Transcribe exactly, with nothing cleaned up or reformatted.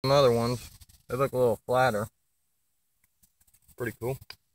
Some other ones, they look a little flatter. Pretty cool.